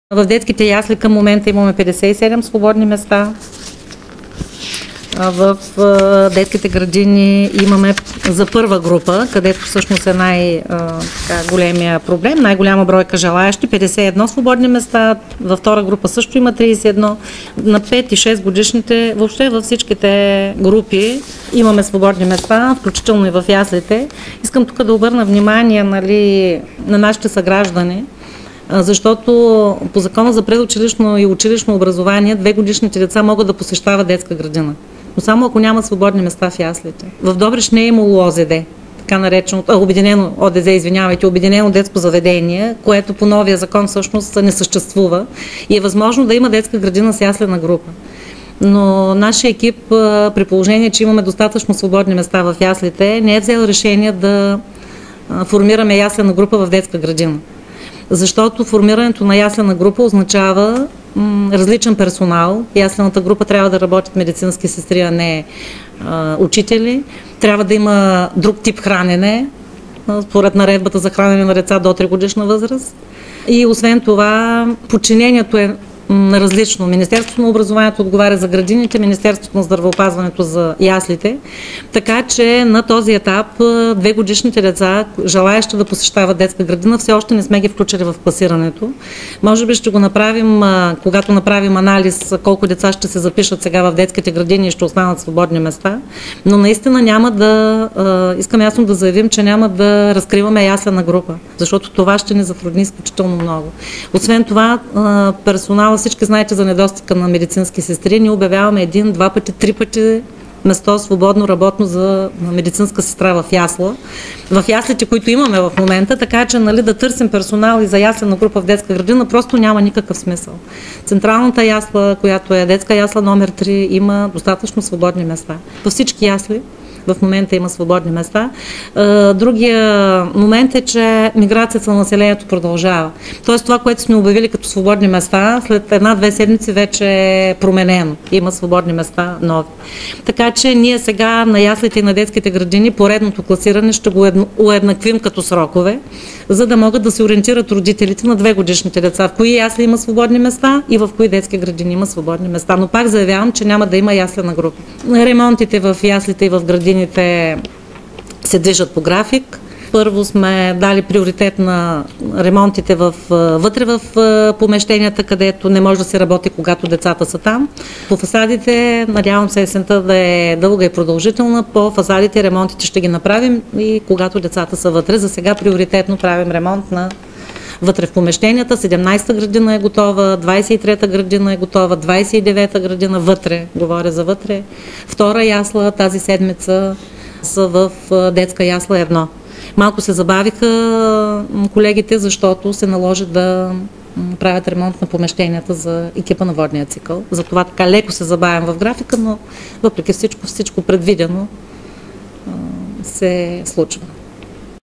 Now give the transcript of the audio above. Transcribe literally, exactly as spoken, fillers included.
В детските ясли към момента имаме петдесет и седем свободни места. В детските градини имаме за първа група, където всъщност е най-големия проблем, най-голяма бройка желаящи, петдесет и едно свободни места. Във втора група също има тридесет и едно. На пет и шест годишните, въобще във всичките групи имаме свободни места, включително и в яслите. Искам тук да обърна внимание, нали, на нашите съграждани, защото по закона за предучилищно и училищно образование две годишните деца могат да посещават детска градина, но само ако няма свободни места в яслите. В Добрич не е имало О З Д, така наречено, а, обединено О Д З, извинявайте, обединено детско заведение, което по новия закон всъщност не съществува и е възможно да има детска градина с яслена група. Но нашия екип, при положение, че имаме достатъчно свободни места в яслите, не е взел решение да формираме яслена група в детска градина. Защото формирането на яслена група означава м, различен персонал. Яслената група трябва да работят медицински сестри, а не а, учители. Трябва да има друг тип хранене, а, според наредбата за хранене на деца до три годишна възраст. И освен това, подчинението е различно. Министерството на образованието отговаря за градините, Министерството на здравеопазването за яслите. Така че на този етап две годишните деца, желаящи да посещават детска градина, все още не сме ги включили в класирането. Може би ще го направим, когато направим анализ колко деца ще се запишат сега в детските градини и ще останат свободни места. Но наистина няма да, искам ясно да заявим, че няма да разкриваме яслена група, защото това ще ни затрудни изключително много. Освен това, персонал, всички знаете за недостига на медицински сестри, ние обявяваме един, два пъти, три пъти место свободно работно за медицинска сестра в ясла. В яслите, които имаме в момента, така че, нали, да търсим персонал и за яслена група в детска градина, просто няма никакъв смисъл. Централната ясла, която е детска ясла номер три, има достатъчно свободни места. Във всички ясли в момента има свободни места. Другия момент е, че миграцията на населението продължава. Тоест това, което сме обявили като свободни места, след една-две седмици вече е променено. Има свободни места нови. Така че ние сега на яслите и на детските градини поредното класиране ще го уеднаквим като срокове, за да могат да се ориентират родителите на две годишните деца, в кои ясли има свободни места и в кои детски градини има свободни места. Но пак заявявам, че няма да има яслена група. Ремонтите в яслите и в градините се движат по график. Първо сме дали приоритет на ремонтите в, вътре в помещенията, където не може да се работи, когато децата са там. По фасадите, надявам се есента да е дълга и продължителна, по фасадите ремонтите ще ги направим и когато децата са вътре. За сега приоритетно правим ремонт на вътре в помещенията. седемнадесета градина е готова, двадесет и трета градина е готова, двадесет и девета градина вътре, говоря за вътре. Втора ясла тази седмица са в детска ясла едно. Малко се забавиха колегите, защото се наложи да правят ремонт на помещенията за екипа на водния цикъл. Затова така леко се забавям в графика, но въпреки всичко, всичко предвидено се случва.